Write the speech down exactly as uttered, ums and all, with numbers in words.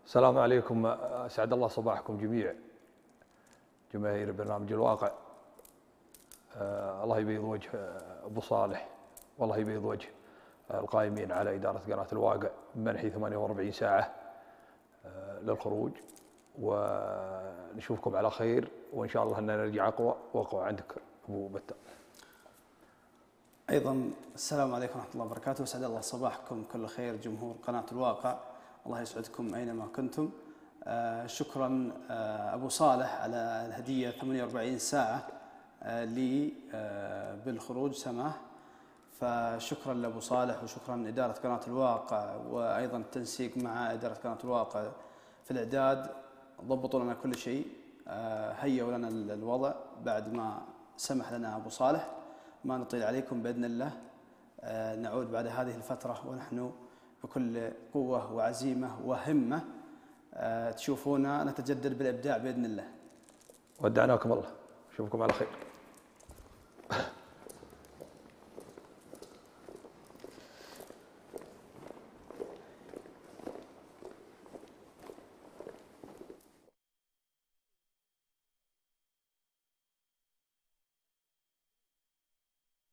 السلام عليكم، أسعد الله صباحكم جميع جماهير برنامج الواقع. آه الله يبيض وجه أبو صالح، والله يبيض وجه القائمين على إدارة قناة الواقع بمنحي ثمانية وأربعين ساعة آه للخروج، ونشوفكم على خير وإن شاء الله أننا نرجع أقوى وأقوى. عندك أبو بتة. أيضا السلام عليكم ورحمة الله وبركاته، وسعد الله صباحكم كل خير جمهور قناة الواقع، الله يسعدكم أينما كنتم. آه شكرا آه أبو صالح على الهدية ثمانية وأربعين ساعة آه لي آه بالخروج سماح، فشكرا لأبو صالح وشكرا إدارة قناة الواقع، وأيضا التنسيق مع إدارة قناة الواقع في الإعداد، ضبطوا لنا كل شيء، آه هيئوا لنا الوضع بعد ما سمح لنا أبو صالح. ما نطيل عليكم بإذن الله، آه نعود بعد هذه الفترة ونحن بكل قوة وعزيمة وهمة، آه تشوفونا نتجدد بالإبداع بإذن الله. ودعناكم الله، نشوفكم على خير.